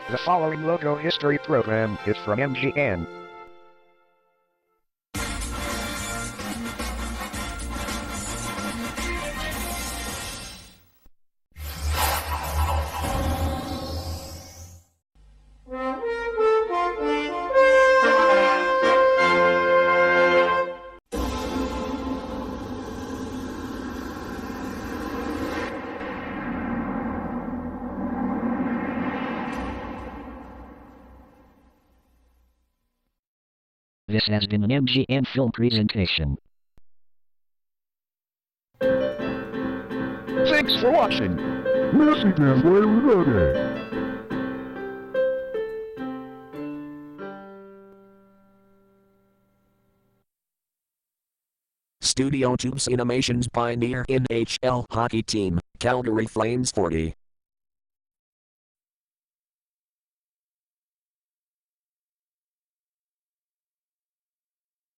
The following logo history program is from MGN. This has been an MGN film presentation. Thanks for watching. Music is way ready. Studio Tubes Animation's Pioneer NHL Hockey Team, Calgary Flames 40.